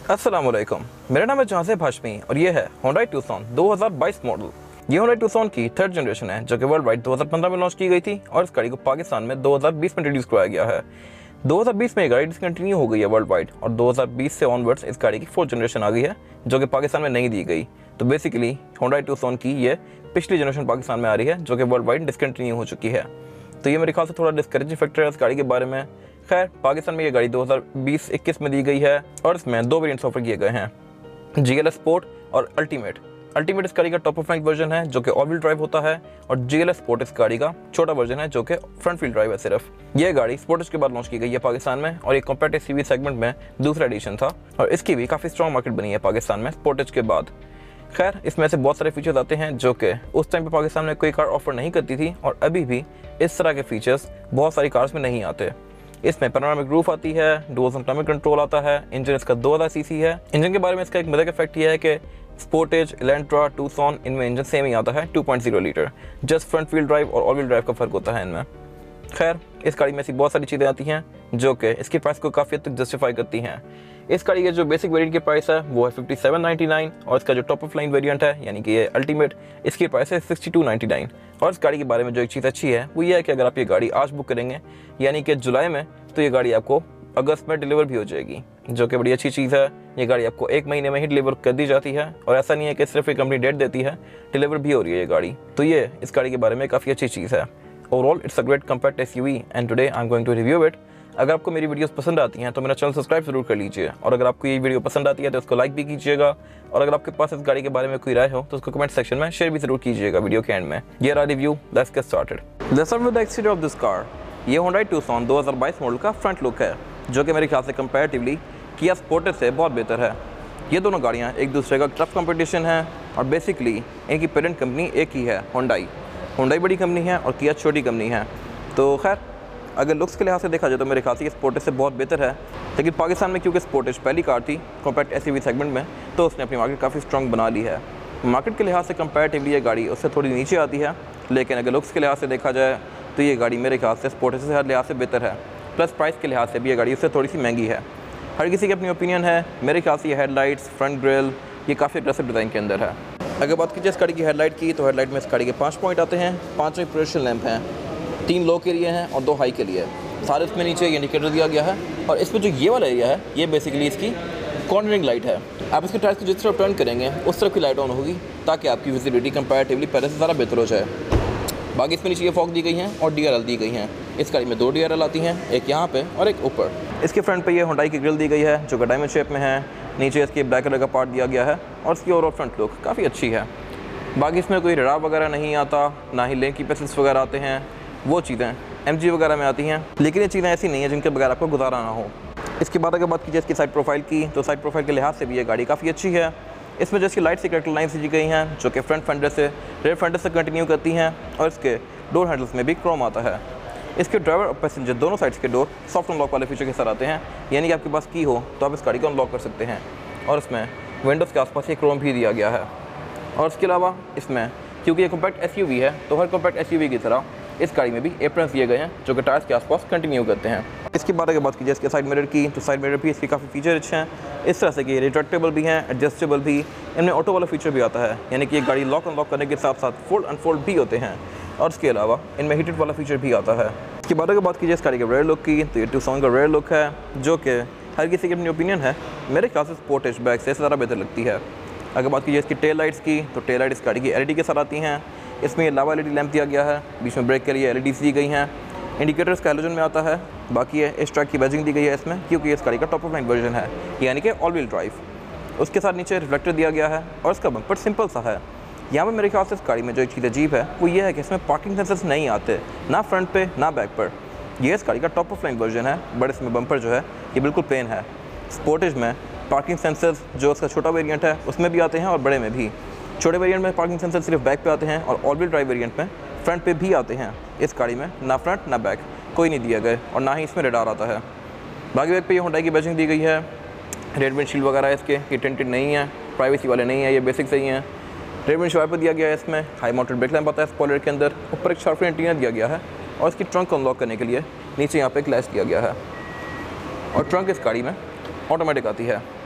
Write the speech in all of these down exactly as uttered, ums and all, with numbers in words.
अस्सलामुअलैकुम, मेरा नाम है जहाज़ेब हाशमी और ये है Hyundai Tucson दो हज़ार बाईस मॉडल। ये Hyundai Tucson की थर्ड जनरेशन है जो कि वर्ल्ड वाइड दो हज़ार पंद्रह में लॉन्च की गई थी और इस गाड़ी को पाकिस्तान में दो हज़ार बीस में इंट्रोड्यूस कराया गया है। दो हज़ार बीस में ये गाड़ी डिसकंटिन्यू हो गई है वर्ल्ड वाइड और दो हज़ार बीस से ऑनवर्ड्स इस गाड़ी की फोर्थ जनरेशन आ गई है जो कि पाकिस्तान में नहीं दी गई। तो बेसिकली Hyundai Tucson की ये पिछली जनरेशन पाकिस्तान में आ रही है जो कि वर्ल्ड वाइड डिसकंटिन्यू हो चुकी है। तो ये मेरे ख्याल से थोड़ा डिस्करेजिंग फैक्टर है इस गाड़ी के बारे में। खैर, पाकिस्तान में ये गाड़ी दो हज़ार बीस इक्कीस में दी गई है और इसमें दो वेरिएंट्स ऑफर किए गए हैं, जी एल एस स्पोर्ट और अल्टीमेट। अल्टीमेट इस गाड़ी का टॉप ऑफ रैंक वर्जन है जो कि ऑल व्हील ड्राइव होता है और जी एल एस स्पोर्ट इस गाड़ी का छोटा वर्जन है जो कि फ्रंट व्हील ड्राइव है सिर्फ। यह गाड़ी स्पोर्टेज के बाद लॉन्च की गई है पाकिस्तान में और ये कॉम्पैक्ट एसयूवी सेगमेंट में दूसरा एडिशन था और इसकी भी काफ़ी स्ट्रॉन्ग मार्केट बनी है पाकिस्तान में स्पोर्टेज के बाद। खैर, इसमें से बहुत सारे फीचर्स आते हैं जो कि उस टाइम पे पाकिस्तान में कोई कार ऑफर नहीं करती थी और अभी भी इस तरह के फीचर्स बहुत सारी कार्स में नहीं आते। इसमें पैनोरामिक रूफ आती है, डुअल जोन क्लाइमेट कंट्रोल आता है, इंजन इसका दो हज़ार सीसी है। इंजन के बारे में इसका एक मजे का फैक्ट ये है कि स्पोर्टेज, इलेंट्रा, टूसॉन इनमें इंजन सेम ही आता है two point zero litre, just front wheel drive और ऑल व्हील ड्राइव का फर्क होता है इनमें। खैर, इस गाड़ी में ऐसी बहुत सारी चीज़ें आती हैं जो कि इसकी प्राइस को काफ़ी हद तक जस्टिफाई करती हैं। इस गाड़ी के जो बेसिक वेरिएंट की प्राइस है वो है फिफ्टी सेवन नाइन्टी नाइन और इसका जो टॉप ऑफ लाइन वेरिएंट है यानी कि ये अल्टीमेट, इसकी प्राइस है सिक्सटी टू नाइन्टी नाइन। और इस गाड़ी के बारे में जो एक चीज़ अच्छी है वो ये है कि अगर आप ये गाड़ी आज बुक करेंगे यानी कि जुलाई में, तो ये गाड़ी आपको अगस्त में डिलीवर भी हो जाएगी, जो कि बड़ी अच्छी चीज़ है। ये गाड़ी आपको एक महीने में ही डिलीवर कर दी जाती है और ऐसा नहीं है कि सिर्फ एक कंपनी डेट देती है, डिलीवर भी हो रही है ये गाड़ी। तो ये इस गाड़ी के बारे में काफ़ी अच्छी चीज़ है। Overall it's a great compact SUV and today I am going to review it. अगर आपको मेरी वीडियोस पसंद आती हैं तो मेरा चैनल सब्सक्राइब जरूर कर लीजिए और अगर आपको ये वीडियो पसंद आती है तो उसको लाइक भी कीजिएगा और अगर आपके पास इस गाड़ी के बारे में कोई राय हो तो उसको कमेंट सेक्शन में शेयर भी जरूर कीजिएगा वीडियो के एंड में। ये रहा review, let's get started. Let's start with the exterior of this car. ये Hyundai Tucson दो हज़ार बाईस मॉडल का फ्रंट लुक है जो कि मेरे ख्याल से कंपैरेटिवली किया स्पोर्टेज से बहुत बेहतर है। ये दोनों गाड़ियाँ एक दूसरे का टफ कंपटीशन है और बेसिकली इनकी पेरेंट कंपनी एक ही है, Hyundai। Hyundai बड़ी कंपनी है और किया छोटी कंपनी है। तो खैर, अगर लुक्स के लिहाज से देखा जाए तो मेरे ख्याल से ये स्पोर्टेज से बहुत बेहतर है, लेकिन पाकिस्तान में क्योंकि स्पोर्टेज पहली कार थी कॉम्पैक्ट एसयूवी सेगमेंट में, तो उसने अपनी मार्केट काफ़ी स्ट्रॉन्ग बना ली है। मार्केट के लिहाज से कंपैरेटिवली ये गाड़ी उससे थोड़ी नीचे आती है, लेकिन अगर लुक्स के लिहाज से देखा जाए तो ये गाड़ी मेरे ख्याल से स्पोर्टेज से हर लिहाज से बेहतर है। प्लस प्राइस के लिहाज से भी ये गाड़ी उससे थोड़ी सी महंगी है। हर किसी की अपनी ओपिनियन है। मेरे ख्याल से ये हेडलाइट्स, फ्रंट ग्रिल, ये काफ़ी अग्रेसिव डिज़ाइन के अंदर है। अगर बात कीजिए इस गाड़ी की हेडलाइट की, तो हेडलाइट में इस गाड़ी के पाँच पॉइंट आते हैं, पाँच में प्रोजेक्शन लैंप हैं, तीन लो के लिए हैं और दो हाई के लिए। सारे इसमें नीचे इंडिकेटर दिया गया है और इसमें जो ये वाला एरिया है ये बेसिकली इसकी कॉर्नरिंग लाइट है। आप इसके टायर्स को जिस तरफ टर्न करेंगे उस तरफ की लाइट ऑन होगी ताकि आपकी विजिबिलिटी कंपैरेटिवली पहले से ज़्यादा बेहतर हो जाए। बाकी इसमें नीचे ये फॉग दी गई हैं और डी आर एल दी गई हैं। इस गाड़ी में दो डी आर एल आती हैं, एक यहाँ पे और एक ऊपर। इसके फ्रंट पे ये Hyundai की ग्रिल दी गई है जो कि डायमंड शेप में है। नीचे इसके ब्लैक कलर का पार्ट दिया गया है और इसकी ओवरऑल फ्रंट लुक काफ़ी अच्छी है। बाकी इसमें कोई रडार वगैरह नहीं आता, ना ही लेन की पैसेज वगैरह आते हैं। वो चीज़ें एम जी वगैरह में आती हैं, लेकिन ये चीज़ें ऐसी नहीं है जिनके बगैर आपको गुजारा ना हो। इसके बाद अगर बात कीजिए इसकी साइड प्रोफाइल की, तो साइड प्रोफाइल के लिहाज से भी ये गाड़ी काफ़ी अच्छी है। इसमें जो इसकी लाइट से करेक्टर लाइन्स दी गई हैं जो कि फ्रंट फेंडर से रेयर फेंडर से कंटिन्यू करती हैं और इसके डोर हैंडल्स में भी क्रोम आता है। इसके ड्राइवर और पैसेंजर दोनों साइड्स के डोर सॉफ्ट अनलॉक वाले फीचर के साथ आते हैं, यानी कि आपके पास की हो तो आप इस गाड़ी को अनलॉक कर सकते हैं और इसमें विंडोज़ के आसपास ये क्रोम भी दिया गया है। और इसके अलावा इसमें क्योंकि ये कॉम्पैक्ट एसयूवी है तो हर कॉम्पैक्ट एसयूवी की तरह इस गाड़ी में भी एप्रन्स दिए गए हैं जो कि टायर्स के आसपास कंटिन्यू करते हैं। इसके बाद अगर बात कीजिए इसके साइड मिरर की, तो साइड मिरर भी इसकी काफ़ी फीचर अच्छे हैं, इस तरह से कि रिट्रैक्टेबल भी हैं, एडजस्टेबल भी, इनमें ऑटो वाला फीचर भी आता है, यानी कि ये गाड़ी लॉक अनलॉक करने के साथ साथ फोल्ड अनफोल्ड भी होते हैं और इसके अलावा इनमें हीटेड वाला फीचर भी आता है। इसके बाद अगर बात कीजिए इस गाड़ी के रेयर लुक की, तो ये Tucson का रेयर लुक है जो कि हर किसी की अपनी ओपिनियन है। मेरे ख्याल से स्पोर्टेज बैग से ज़्यादा बेहतर लगती है। अगर बात कीजिए इसकी टेल लाइट्स की, तो टेल लाइट इस गाड़ी की एल ई डी के साथ आती हैं। इसमें ये lava L E D lamp दिया गया है, बीच में ब्रेक के लिए एल ई डीज़ दी गई हैं, इंडिकेटर्स का हैलोजन में आता है। बाकी ये इस ट्रैक की बैजिंग दी गई है इसमें क्योंकि इस गाड़ी का टॉप ऑफ लाइन वर्जन है, यानी कि ऑल व्हील ड्राइव। उसके साथ नीचे रिफ्लेक्टर दिया गया है और इसका बम्पर सिंपल सा है। यहाँ पर मेरे ख्याल से इस गाड़ी में जो एक चीज़ अजीब है वो ये है कि इसमें पार्किंग सेंसर्स नहीं आते, ना फ्रंट पे ना बैक पर। ये इस गाड़ी का टॉप ऑफ लाइन वर्जन है, बट इसमें बम्पर जो है ये बिल्कुल प्लेन है। स्पोर्टेज में पार्किंग सेंसर्स जो उसका छोटा वेरिएंट है उसमें भी आते हैं और बड़े में भी। छोटे वेरिएंट में पार्किंग सेंसर सिर्फ बैक पे आते हैं और ऑल व्हील ड्राइव वेरिएंट में फ्रंट पे भी आते हैं। इस गाड़ी में ना फ्रंट ना बैक कोई नहीं दिया गया और ना ही इसमें रडार आता है। बाकी बैक पे ये Hyundai की बैजिंग दी गई है। रेड विंडशील्ड वगैरह इसके ये टेंटेड नहीं है, प्राइवेसी वाले नहीं है, ये बेसिक सही हैं। रेड विंड वाइपर दिया गया है इसमें, हाई माउंटेड ब्रेक लैंप आता है स्पॉइलर के अंदर, ऊपर एक शार्पनर इंटीरियर दिया गया है और इसकी ट्रंक अनलॉक करने के लिए नीचे यहाँ पे एक लैच दिया गया है और ट्रंक इस गाड़ी में ऑटोमेटिक आती है।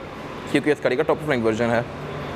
क्योंकि इस गाड़ी का टॉप फ्लाइंग वर्जन है।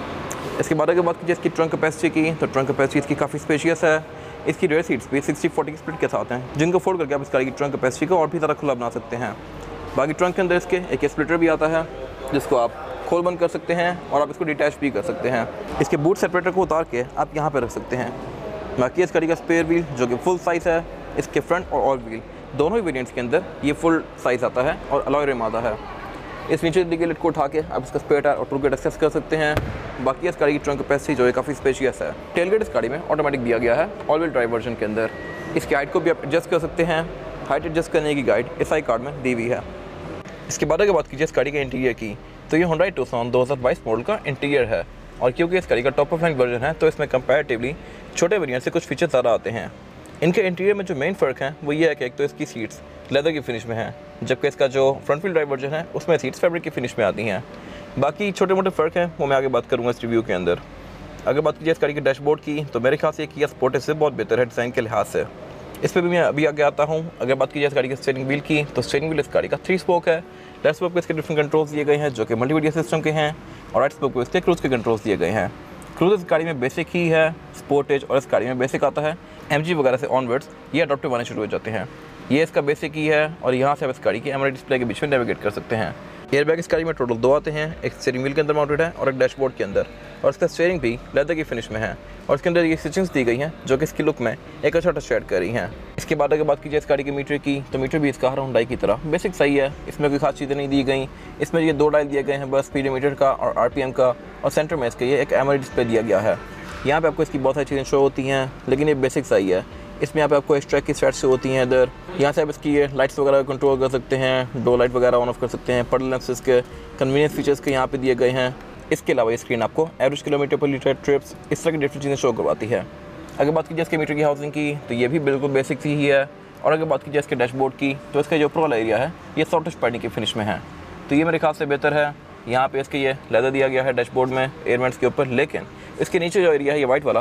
इसके बाद अगर बात कीजिए इसकी ट्रंक कैपेसिटी की, तो ट्रंक कैपेसिटी इसकी काफ़ी स्पेशियस है। इसकी रेयर सीट्स भी सिक्सटी फोर्टी स्प्लिट के साथ हैं, जिनको फोल्ड करके आप इस गाड़ी की ट्रंक कैपेसिटी को और भी ज़्यादा खुला बना सकते हैं। बाकी ट्रंक के अंदर इसके एक स्प्लिटर भी आता है, जिसको आप खोल बंद कर सकते हैं और आप इसको डिटैच भी कर सकते हैं। इसके बूट सेपरेटर को उतार के आप यहाँ पर रख सकते हैं। बाकी इस गाड़ी का स्पेयर व्हील जो कि फुल साइज़ है, इसके फ्रंट और ऑल व्हील दोनों ही वेरिएंट्स के अंदर ये फुल साइज़ आता है और अलॉय रिम आता है। इस नीचे दिखे लिट को उठा के आप इसका स्पेयर टायर और टूल गेट एक्सेस कर सकते हैं। बाकी इस गाड़ी की ट्रंक कैपेसिटी जो है काफ़ी स्पेशियस है। टेलगेट इस गाड़ी में ऑटोमेटिक दिया गया है ऑल व्हील ड्राइव वर्जन के अंदर। इसकी हाइट को भी आप एडजस्ट कर सकते हैं। हाइट एडजस्ट करने की गाइड इस आई कार्ड में दी हुई है। इसके बाद अगर बात कीजिए इस गाड़ी के इंटीरियर की, तो ये Hyundai Tucson दो हज़ार बाईस मॉडल का इंटीरियर है। और क्योंकि इस गाड़ी का टॉप फ्लाइंग वर्जन है, तो इसमें कंपैरेटिवली छोटे वेरिएंट से कुछ फीचर ज़्यादा आते हैं। इनके इंटीरियर में जो मेन फ़र्क है वो ये है कि एक तो इसकी सीट्स लेदर की फिनिश में है, जबकि इसका जो फ्रंट व्हील ड्राइव वर्जन है उसमें सीट्स फैब्रिक की फिनिश में आती हैं। बाकी छोटे मोटे फ़र्क हैं वो मैं आगे बात करूँगा इस रिव्यू के अंदर। अगर बात कीजिए इस गाड़ी के डैशबोर्ड की, तो मेरे ख्याल से ये किया स्पोर्टेज से बहुत बेहतर है डिज़ाइन के लिहाज से। इस पर भी मैं अभी आगे आता हूँ। अगर बात कीजिए इस गाड़ी के स्टीयरिंग व्हील की, तो स्टीयरिंग व्हील इस गाड़ी का थ्री स्पोक है। लेफ्ट स्पोक पे इसके डिफरेंट कंट्रोल्स दिए गए हैं जो कि मल्टीमीडिया सिस्टम के हैं, और राइट स्पोक पे इसके क्रूज के कंट्रोल्स दिए गए हैं। क्रूज इस गाड़ी में बेसिक ही है, स्पोर्टेज और इस गाड़ी में बेसिक आता है। एमजी वगैरह से ऑनवर्ड्स ये अडॉप्टिव आने शुरू हो जाते हैं। ये इसका बेसिक ही है और यहाँ से आप इस गाड़ी की एमआरआई डिस्प्ले के बीच में नेविगेट कर सकते हैं। एयरबैग इस गाड़ी में टोटल दो आते हैं, एक स्टीयरिंग व्हील के अंदर माउंटेड है और एक डैशबोर्ड के अंदर, और इसका स्टीयरिंग भी लेदर की फिनिश में है और इसके अंदर ये स्टिचिंग्स दी गई हैं जो कि इसकी लुक में एक अच्छा टच ऐड कर रही हैं। इसके बाद अगर बात कीजिए इस गाड़ी के मीटर की, तो मीटर भी इसका Hyundai की तरह बेसिक सही है। इसमें कोई खास चीज़ें नहीं दी गई। इसमें ये दो डायल दिए गए हैं बस, स्पीडोमीटर का और आरपीएम का, और सेंटर में इसके ये एक एमआरआई डिस्प्ले दिया गया है। यहाँ पे आपको इसकी बहुत सारी चीज़ें शो होती हैं, लेकिन ये बेसिक सही है। इसमें यहाँ पे आपको एक्स्ट्रा की सेट्स होती हैं इधर। यहाँ से आप इसकी ये लाइट्स वगैरह कंट्रोल कर सकते हैं, डो लाइट वगैरह ऑन ऑफ कर सकते हैं। पडल लैंप्स इसके कन्वीनियंस फीचर्स के यहाँ पे दिए गए हैं। इसके अलावा ये स्क्रीन आपको average kilometre per litre, trips, इस तरह की डिफरेंट चीज़ें शो करवाती है। अगर बात कीजिए इसके मीटर की हाउसिंग की, तो ये भी बिल्कुल बेसिक सी ही है। और अगर बात कीजिए इसके डैशबोर्ड की, तो इसका जो ऊपर वाला एरिया है ये सॉफ्ट टच पैडिंग की फिनिश में है, तो ये मेरे ख्याल से बेहतर है। यहाँ पे इसके ये लेदर दिया गया है डैशबोर्ड में एयरवेंट्स के ऊपर, लेकिन इसके नीचे जो एरिया है ये वाइट वाला,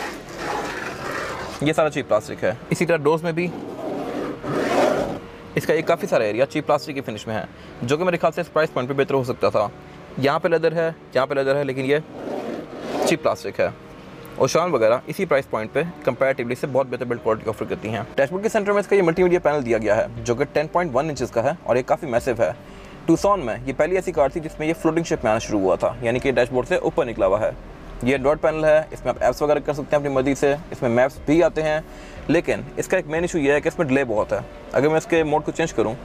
ये सारा चीप प्लास्टिक है। इसी तरह डोर्स में भी इसका ये काफ़ी सारा एरिया चीप प्लास्टिक की फिनिश में है, जो कि मेरे ख्याल से इस प्राइस पॉइंट पे बेहतर हो सकता था। यहाँ पे लेदर है, यहाँ पे लेदर है, लेकिन ये चीप प्लास्टिक है। और शान वगैरह इसी प्राइस पॉइंट पे कंपैरेटिवली से बहुत बेहतर बिल्ड क्वालिटी ऑफर करती हैं। डैशबोर्ड के सेंटर में इसका ये मल्टीमीडिया पैनल दिया गया है जो कि टेन पॉइंट वन इंचेस का है और ये काफ़ी मैसिव है। टूसॉन में ये पहली ऐसी कार थी जिसमें ये फ्लोटिंग शेप में आना शुरू हुआ था, यानी कि डैशबोर्ड से ऊपर निकला हुआ है। ये डॉट पैनल है, इसमें आप ऐप्स वगैरह कर सकते हैं अपनी मर्जी से, इसमें मैप्स भी आते हैं, लेकिन इसका एक मेन इशू ये है कि इसमें डिले बहुत है। अगर मैं इसके मोड को चेंज करूँ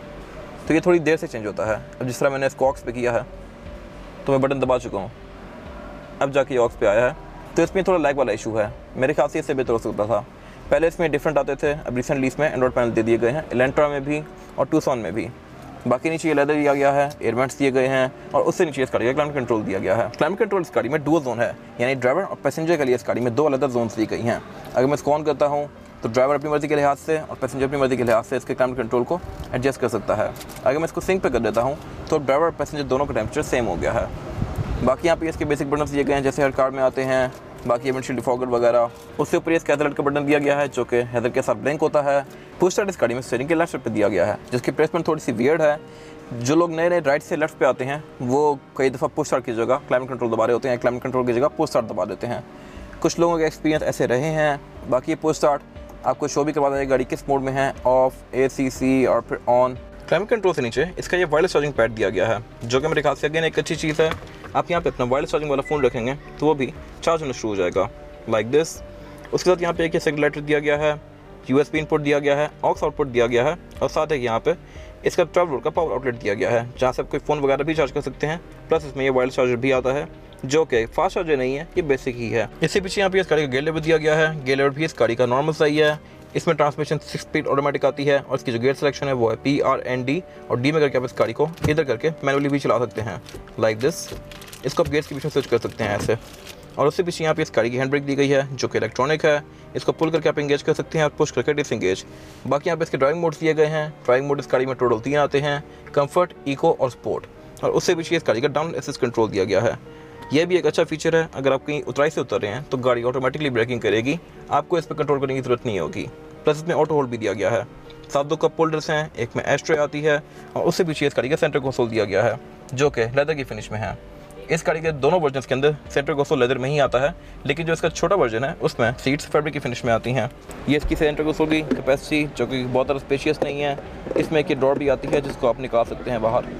तो ये थोड़ी देर से चेंज होता है। अब जिस तरह मैंने इसको ऑक्स पे किया है, तो मैं बटन दबा चुका हूँ, अब जाके ये ऑक्स पे आया है, तो इसमें थोड़ा लैग वाला इशू है। मेरे ख्याल से इससे बेहतर हो सकता था। पहले इसमें डिफरेंट आते थे, अब रिसेंटली इसमें एंड्रॉइड पैनल दे दिए गए हैं, एलेंट्रा में भी और टूसॉन में भी। बाकी नीचे ये लेदर दिया गया है, एयरवेंट्स दिए गए हैं, और उससे नीचे इस गाड़ी का क्लाइमेट कंट्रोल दिया गया है। क्लाइमेट कंट्रोल इस गाड़ी में डुअल जोन है, यानी ड्राइवर और पैसेंजर के लिए इस गाड़ी में दो अलग जोन दी गई हैं। अगर मैं इसको ऑन करता हूँ तो ड्राइवर अपनी मर्जी के लिहाज से और पैसेंजर अपनी मर्जी के लिहाज से इसके क्लाइमेट कंट्रोल को एडजस्ट कर सकता है। अगर मैं इसको सिंक पे कर देता हूँ तो ड्राइवर और पैसेंजर दोनों का टेम्परेचर सेम हो गया है। बाकी यहाँ पे इसके बेसिक बटन दिए गए हैं जैसे हर कार में आते हैं। बाकी विंडशील्ड डिफॉगर वगैरह, उससे ऊपर इसके हेडलाइट का बटन दिया गया है जो कि हेडर के साथ ब्लिंक होता है। पुश स्टार्ट इस गाड़ी में स्टीयरिंग के लेफ्ट साइड पे दिया गया है, जिसकी प्लेसमेंट थोड़ी सी वियर्ड है। जो लोग नए नए राइट से लेफ्ट पे आते हैं वो कई दफ़ा पुश स्टार्ट की जगह क्लाइमेट कंट्रोल दबा रहे होते हैं, क्लाइमेट कंट्रोल की जगह पुश स्टार्ट दबा देते हैं। कुछ लोगों के एक्सपीरियंस ऐसे रहे हैं। बाकी ये पुश स्टार्ट आपको शो भी करवा देगा गाड़ी किस मोड में है, ऑफ, ए सी सी और फिर ऑन। क्लाइमेट कंट्रोल से नीचे इसका ये वायरलेस चार्जिंग पैड दिया गया है, जो कि मेरे ख्याल से अगेन एक अच्छी चीज़ है। आप यहाँ पे अपना वायरलेस चार्जिंग वाला फ़ोन रखेंगे तो वो भी चार्ज होना शुरू हो जाएगा लाइक दिस। उसके साथ यहाँ पे एक रेगुलेटर दिया गया है, यूएसबी इनपुट दिया गया है, ऑक्स आउटपुट दिया गया है, और साथ ही यहाँ पे इसका ट्वेल्व वोल्ट का पावर आउटलेट दिया गया है, जहाँ से आप कोई फ़ोन वगैरह भी चार्ज कर सकते हैं। प्लस इसमें ये वायरलेस चार्जर भी आता है, जो कि फास्ट चार्जर नहीं है, ये बेसिक ही है। इससे पीछे यहाँ पे इस गाड़ी का गेयर लेवर दिया गया है। गेयर लेवर भी इस गाड़ी का नॉर्मल सही है। इसमें ट्रांसमिशन सिक्स स्पीड ऑटोमेटिक आती है, और इसकी जो गेयर सिलेक्शन है वो है पी आर एन डी, और डी में करके आप इस गाड़ी को इधर करके मैनुअली भी चला सकते हैं लाइक दिस। इसको आप गेयर्स के बीच में स्विच कर सकते हैं ऐसे। और उससे पीछे यहाँ पे इस गाड़ी की हैंड ब्रेक दी गई है जो कि इलेक्ट्रॉनिक है। इसको पुल करके आप एंगेज कर सकते हैं और पुश करके डिसएंगेज। बाकी यहाँ पे इसके ड्राइविंग मोड्स दिए गए हैं। ड्राइविंग मोड इस गाड़ी में टोटल तीन आते हैं, कंफर्ट, इको और स्पोर्ट। और उससे पीछे इस गाड़ी का डाउन असिस्ट कंट्रोल दिया गया है। यह भी एक अच्छा फीचर है। अगर आप कहीं उतराई से उतर रहे हैं तो गाड़ी ऑटोमेटिकली ब्रेकिंग करेगी, आपको इस पर कंट्रोल करने की जरूरत नहीं होगी। प्लस इसमें ऑटो होल्ड भी दिया गया है। साथ दो कप होल्डर्स हैं, एक में एस्ट्रे आती है और उससे पीछे इस गाड़ी का सेंटर कंसोल दिया गया है जो कि लेदर की फिनिश में है। इस गाड़ी के दोनों वर्जन के अंदर सेंटर कंसोल लेदर में ही आता है, लेकिन जो इसका छोटा वर्जन है उसमें सीट्स फैब्रिक की फिनिश में आती हैं। ये इसकी सेंटर कंसोल की कैपेसिटी जो कि बहुत ज़्यादा स्पेशियस नहीं है। इसमें एक ड्रॉर भी आती है जिसको आप निकाल सकते हैं बाहर।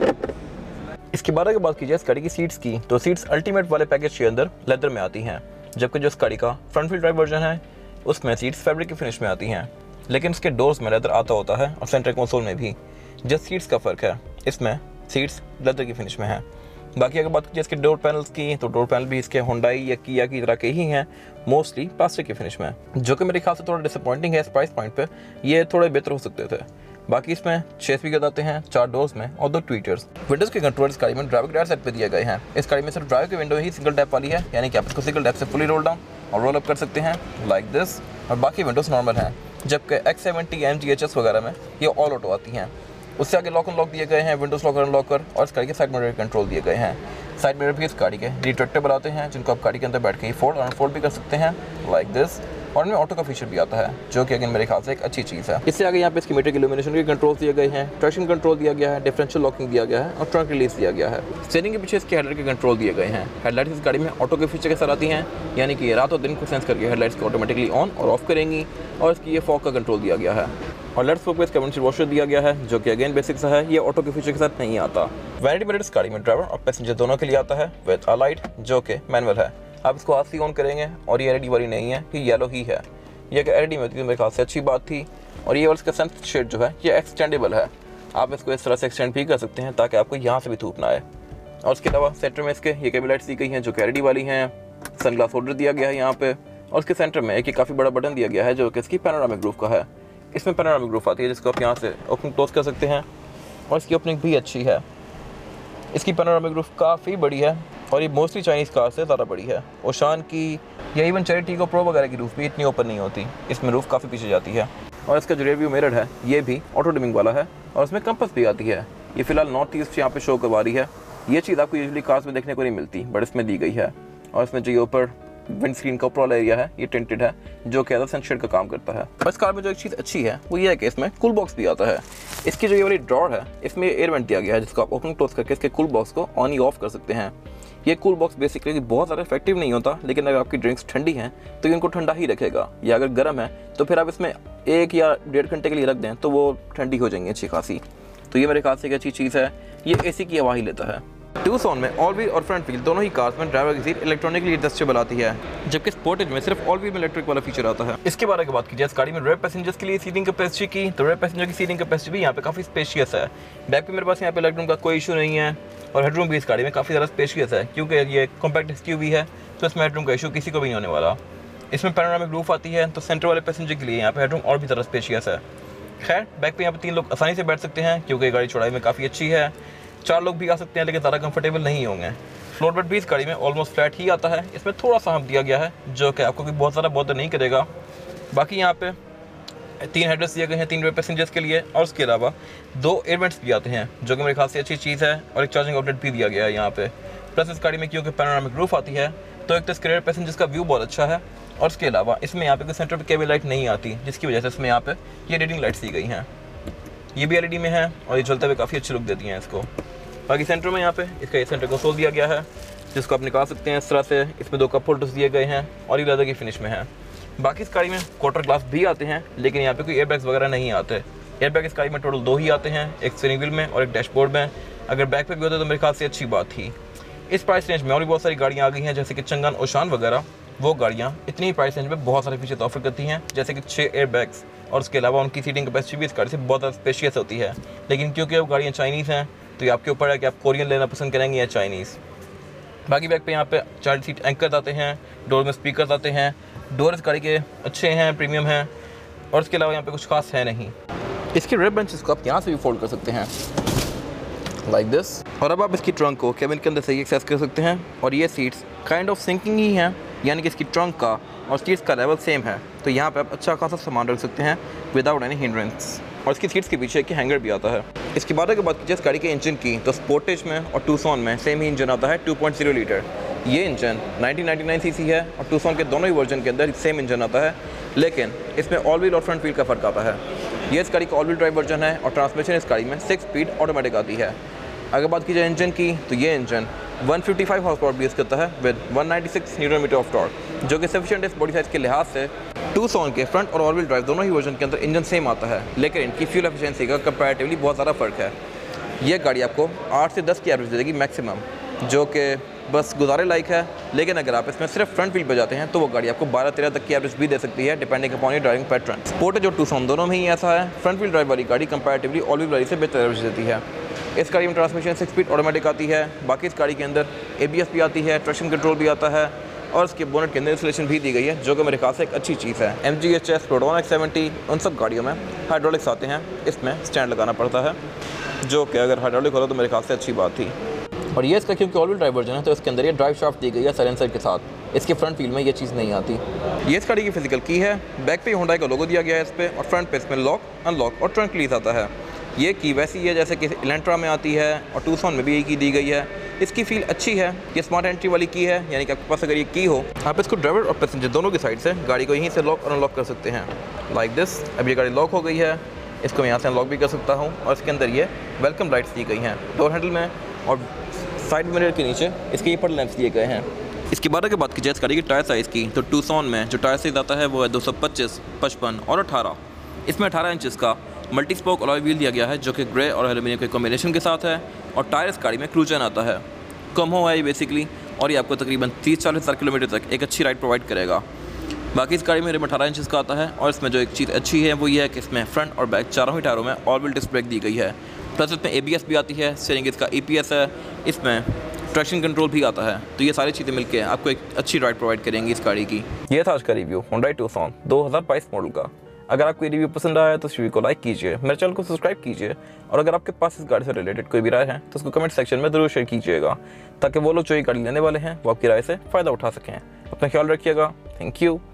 इसके बारे में बात की जाए इस गाड़ी की सीट्स की, तो सीट्स अल्टीमेट वाले पैकेज के अंदर लेदर में आती हैं, जबकि जो इस गाड़ी का फ्रंट व्हील ड्राइव वर्जन है उसमें सीट्स फैब्रिक की फिनिश में आती हैं, लेकिन इसके डोर्स में लेदर आता होता है और सेंटर कंसोल में भी। जस्ट सीट्स का फ़र्क है, इसमें सीट्स लेदर की फिनिश में है। बाकी अगर बात की जाए इसके डोर पैनल्स की, तो डोर पैनल भी इसके होंडाई या किया की तरह के ही हैं, मोस्टली प्लास्टिक की फिनिश में, जो कि मेरे ख्याल से थोड़ा डिसअपॉइंटिंग है। इस प्राइस पॉइंट पे ये थोड़े बेहतर हो सकते थे। बाकी इसमें छः स्पीकर आते हैं चार डोर्स में और दो ट्वीटर्स। विंडोज़ के कंट्रोल इस गाड़ी में ड्राइवर गियर सेट पे दिए गए हैं। इस गाड़ी में सिर्फ ड्राइवर की विंडो ही सिंगल टैप वाली है, यानी कि आप इसको सिंगल टैप से फुली रोल डाउन और रोल अप कर सकते हैं लाइक दिस, और बाकी विंडोज़ नॉर्मल हैं। जबकि X seventy M G H S वगैरह में ये ऑल ऑटो आती हैं। उससे आगे लॉक अनलॉक दिए गए हैं, विंडोज़ लॉकर अनलॉकर, और इस गाड़ी के साइड मिरर कंट्रोल दिए गए हैं। साइड मिरर भी इस गाड़ी के रिट्रैक्टेबल आते हैं, जिनको आप गाड़ी के अंदर बैठ के ही फोल्ड और अनफोल्ड भी कर सकते हैं लाइक दिस, और इनमें ऑटो का फीचर भी आता है, जो कि अगेन मेरे ख्याल से एक अच्छी चीज़ है। इससे आगे यहाँ पे इसकी मीटर की इल्यूमिनेशन के कंट्रोल दिए गए हैं, ट्रैक्शन कंट्रोल दिया गया है, डिफरेंशियल लॉकिंग दिया गया है और ट्रंक रिलीज दिया गया है। स्टीयरिंग के पीछे इसके हेडलाइट के कंट्रोल दिए गए हैं। हेडलाइट इस गाड़ी में ऑटो के फीचर के साथ आती हैं, यानी कि रात और दिन को सेंस करके हेडलाइट्स को ऑटोमेटिकली ऑन और ऑफ करेंगी, और इसकी ये फॉग का कंट्रोल दिया गया है। और लेट्स फोक पे इसका विंडशील्ड वॉशर दिया गया है, जो कि अगेन बेसिक सा है, ये ऑटो के फीचर के साथ नहीं आता। वैनिटी मिरर इस गाड़ी में ड्राइवर और पैसेंजर दोनों के लिए आता है विद अ लाइट, जो कि मैनुअल है। आप इसको हाथ से ऑन करेंगे और ये एलईडी वाली नहीं है, ये येलो ही है। ये अगर एलईडी में होती तो मेरे ख्याल से अच्छी बात थी। और ये वाला इसका सन शेड जो है ये एक्सटेंडेबल है, आप इसको इस तरह से एक्सटेंड भी कर सकते हैं ताकि आपको यहाँ से भी धूप ना आए। और उसके अलावा सेंटर में इसके ये केबल लाइट्स दी गई हैं जो कि एलईडी वाली हैं। सनग्लास होल्डर दिया गया है यहाँ पे, और उसके सेंटर में एक काफ़ी बड़ा बटन दिया गया है जो कि इसकी पैनोरामिक रूफ का है। इसमें पैनोरामिक रूफ आती है जिसको आप यहाँ से ओपन क्लोज कर सकते हैं, और इसकी ओपनिंग भी अच्छी है। इसकी पैनोरामिक रूफ काफ़ी बड़ी है और ये मोस्टली चाइनीज़ कार से ज़्यादा बड़ी है। ओशान की या इवन चेरी टीगो प्रो वगैरह की रूफ भी इतनी ओपन नहीं होती, इसमें रूफ काफ़ी पीछे जाती है। और इसका जो रियर व्यू मिरर है ये भी ऑटो डिमिंग वाला है, और इसमें कंपास भी आती है। ये फिलहाल नॉर्थ ईस्ट यहाँ पे शो करवा रही है। ये चीज़ आपको यूजुअली कार्स में देखने को नहीं मिलती, बट इसमें दी गई है। और इसमें जो ऊपर विंड स्क्रीन का ऊपर वाला एरिया है ये टिंटेड है, जो कि एज अ सनशेड का काम करता है। और इस कार में जो एक चीज़ अच्छी है वो ये है कि इसमें कूल बॉक्स भी आता है। इसकी जो ये वाली ड्रॉर है इसमें एयर वेंट दिया गया है, जिसको आप ओपन क्लोज करके इसके कूल बॉक्स को ऑन ही ऑफ कर सकते हैं। ये कूल बॉक्स बेसिकली बहुत ज़्यादा इफेक्टिव नहीं होता, लेकिन अगर आपकी ड्रिंक्स ठंडी हैं तो ये उनको ठंडा ही रखेगा, या अगर गर्म है तो फिर आप इसमें एक या डेढ़ घंटे के लिए रख दें तो वो ठंडी हो जाएंगी अच्छी खासी। तो ये मेरे ख्याल से एक अच्छी चीज़ है। ये एसी की हवा ही लेता है। ट्यूसॉन में ऑल व्हील और फ्रंट व्हील दोनों ही कार्स में ड्राइवर की सीट इलेक्ट्रॉनिकली एडजस्टेबल आती है, जबकि स्पोर्टेज में सिर्फ ऑल व्हील में इलेक्ट्रिक वाला फीचर आता है। इसके बारे में बात की जाए इस गाड़ी में रेयर पैसेंजर्स के लिए सीटिंग कैपेसिटी की, तो रेयर पैसेंजर की सीटिंग कैपेसिटी भी यहाँ पे काफ़ी स्पेशियस है। बैक पे मेरे पास यहाँ पे लेग रूम का कोई इशू नहीं है, और हेडरूम भी इस गाड़ी में काफ़ी ज़्यादा स्पेशियस है, क्योंकि ये कॉम्पैक्ट एसयूवी है तो इसमें हेडरूम का इशू किसी को भी नहीं होने वाला। इसमें पैनोरामिक रूफ आती है, तो सेंटर वाले पैसेंजर के लिए यहाँ पे हेडरूम और भी ज़्यादा स्पेशियस है। खैर बैक पे यहाँ पे तीन लोग आसानी से बैठ सकते हैं, क्योंकि गाड़ी चौड़ाई में काफ़ी अच्छी है। चार लोग भी आ सकते हैं, लेकिन ज़्यादा कंफर्टेबल नहीं होंगे। फ्लोर बेड भी इस गाड़ी में ऑलमोस्ट फ्लैट ही आता है। इसमें थोड़ा सा हम दिया गया है, जो कि आपको भी बहुत ज़्यादा बॉदर नहीं करेगा। बाकी यहाँ पे तीन हेडरेस्ट दिए गए हैं तीन पैसेंजर्स के लिए, और उसके अलावा दो एयर वेंट्स भी आते हैं, जो कि मेरे ख्याल से अच्छी चीज़ है। और एक चार्जिंग आउटलेट भी दिया गया है यहाँ पे। प्लस इस गाड़ी में क्योंकि पैनोरामिक रूफ आती है, तो एक तो इसके रेयर पैसेंजर्स का व्यू बहुत अच्छा है, और उसके अलावा इसमें यहाँ पे कोई सेंटर पे केबल लाइट नहीं आती, जिसकी वजह से इसमें यहाँ पे ये रीडिंग लाइट्स दी गई हैं। ये भी एलईडी में है और ये चलते हुए काफ़ी अच्छी लुक देती हैं इसको। बाकी सेंटर में यहाँ पे इसका ये सेंटर कंसोल दिया गया है, जिसको आप निकाल सकते हैं इस तरह से। इसमें दो कप होल्डर्स दिए गए हैं और ये लेदर की फिनिश में है। बाकी इस गाड़ी में क्वार्टर ग्लास भी आते हैं, लेकिन यहाँ पे कोई एयरबैग्स वगैरह नहीं आते। एयरबैग इस गाड़ी में टोटल दो ही आते हैं, एक स्टीयरिंग व्हील में और एक डैशबोर्ड में। अगर बैक पे भी होते तो मेरे ख्याल से अच्छी बात थी। इस प्राइस रेंज में और भी बहुत सारी गाड़ियाँ आ गई हैं, जैसे कि चंगन, ओशान वगैरह। वो गाड़ियाँ इतनी प्राइस रेंज में बहुत सारे फीचर ऑफर करती हैं, जैसे कि छः एयरबैग्स, और उसके अलावा उनकी सीटिंग कैपेसिटी भी इस गाड़ी से बहुत ज़्यादा स्पेशियस होती है। लेकिन क्योंकि वो गाड़ियाँ चाइनीज़ हैं, तो ये आपके ऊपर है कि आप कोरियन लेना पसंद करेंगे या चाइनीज़। बाकी बैक पे यहाँ पे चार सीट एंकर आते हैं, डोर में स्पीकर आते हैं। डोर इस गाड़ी के अच्छे हैं, प्रीमियम हैं, और उसके अलावा यहाँ पे कुछ खास है नहीं। इसके रेयर बेंचेस को आप यहाँ से भी फोल्ड कर सकते हैं लाइक दिस, और अब आप इसकी ट्रंक को केबिन के अंदर से ही एक्सेस कर सकते हैं। और ये सीट्स काइंड ऑफ सिंकिंग ही हैं, यानी कि इसकी ट्रंक का और सीट्स का लेवल सेम है, तो यहाँ पे आप अच्छा खासा सामान रख सकते हैं विदाउट एनी हिंड्रेंस। और इसकी सीट्स के पीछे एक हैंगर भी आता है। इसके बाद अगर बात कीजिए इस गाड़ी के इंजन की, तो स्पोर्टेज में और टूसॉन में सेम ही इंजन आता है, टू पॉइंट ज़ीरो लीटर। ये engine nineteen ninety nine CC है, और टूसॉन के दोनों ही वर्जन के अंदर सेम इंजन आता है, लेकिन इसमें ऑल व्हील और फ्रंट व्हील का फ़र्क आता है। ये इस गाड़ी का ऑल व्हील ड्राइव वर्जन है और ट्रांसमिशन इस गाड़ी में सिक्स स्पीड ऑटोमेटिक आती है। अगर बात की जाए इंजन की तो ये engine one fifty five horsepower produce करता है with one ninety six newton metre of torque, जो कि सफिशिएंट इस बॉडी साइज के लिहाज से टूसॉन के फ्रंट और ऑल व्हील ड्राइव दोनों ही वर्जन के अंदर इंजन सेम आता है, लेकिन इनकी फ्यूल एफिशिएंसी का कंपैरेटिवली बहुत ज़्यादा फ़र्क है। ये गाड़ी आपको आठ से दस की एवरेज दे देगी मैक्सिमम, जो कि बस गुजारे लायक है। लेकिन अगर आप इसमें सिर्फ फ्रंट व्हील पे जाते हैं तो वो गाड़ी आपको बारह तेरह तक की एवरेज भी दे सकती है, depending upon your driving pattern. Sport जो टूसॉन दोनों में ही ऐसा है, फ्रंट व्हील ड्राइव वाली गाड़ी कंपैरेटिवली ऑल व्हील वाली से बेहतर एवरेज देती है। इस गाड़ी में ट्रांसमिशन सिक्स स्पीड ऑटोमेटिक आती है। बाकी इस गाड़ी के अंदर ए बी एस भी आती है, ट्रैक्शन कंट्रोल भी आता है और इसके बोनट के अंदर इंसुलेशन भी दी गई है, जो कि मेरे ख्याल से एक अच्छी चीज़ है। M G H S, Proton X seventy, उन सब गाड़ियों में हाइड्रोलिक्स आते हैं, इसमें स्टैंड लगाना पड़ता है, जो कि अगर हाइड्रोलिक होता तो मेरे ख्याल से अच्छी बात थी। और ये इसका क्योंकि ऑल व्हील ड्राइव वर्जन है तो इसके अंदर ये ड्राइव शाफ्ट दी गई है साइलेंसर के साथ। इसके फ्रंट व्हील में ये चीज़ नहीं आती। ये इस गाड़ी की फिजिकल की है, बैक पे होंडा का लोगो दिया गया है इस पर, और फ्रंट पे इसमें लॉक, अनलॉक और ट्रंक लीज आता है। ये की वैसी है जैसे कि इलेंट्रा में आती है और टूसॉन में भी यही की दी गई है। इसकी फील अच्छी है। ये स्मार्ट एंट्री वाली की है, यानी कि आपके पास अगर ये की हो आप इसको ड्राइवर और पैसेंजर दोनों की साइड से गाड़ी को यहीं से लॉक और अनलॉक कर सकते हैं, लाइक दिस। अब ये गाड़ी लॉक हो गई है, इसको मैं यहाँ से अनलॉक भी कर सकता हूँ। और इसके अंदर ये वेलकम लाइट्स दी गई हैं डोर हैंडल में, और साइड मिरर के नीचे इसके ये पर लैंप्स दिए गए हैं। इसके बाद अगर बात की जाए इस गाड़ी की टायर साइज़ की तो टूसॉन में जो टायर साइज़ आता है वो है दो सौ पच्चीस, पचपन और अठारह। इसमें अठारह इंचज़ का मल्टी स्पोक अलॉय व्हील दिया गया है, जो कि ग्रे और एल्यूमिनियम के कॉम्बिनेशन के साथ है। और टायर इस गाड़ी में क्रूजन आता है, कम हो है ये बेसिकली, और ये आपको तकरीबन तीस चालीस हज़ार किलोमीटर तक एक अच्छी राइड प्रोवाइड करेगा। बाकी इस गाड़ी में रिम अठारह इंचज़ का आता है। और इसमें जो एक चीज़ अच्छी है वो ये है कि इसमें फ्रंट और बैक चारों ही टायरों में ऑल व्हील डिस्क ब्रेक दी गई है। प्लस इसमें ए बी एस भी आती है, स्टीयरिंग इसका ई पी एस है, इसमें ट्रैक्शन कंट्रोल भी आता है। तो ये सारी चीज़ें मिलकर आपको एक अच्छी राइड प्रोवाइड करेंगी इस गाड़ी की। ये था आज का रिव्यू होंडा टूसॉन दो हज़ार बाईस मॉडल का। अगर आपको ये रिव्यू पसंद आया तो इस वीडियो को लाइक कीजिए, मेरे चैनल को सब्सक्राइब कीजिए, और अगर आपके पास इस गाड़ी से रिलेटेड कोई भी राय है तो उसको कमेंट सेक्शन में जरूर शेयर कीजिएगा, ताकि वो लोग जो ये गाड़ी लेने वाले हैं वो आपकी राय से फ़ायदा उठा सकें। अपना ख्याल रखिएगा। Thank you.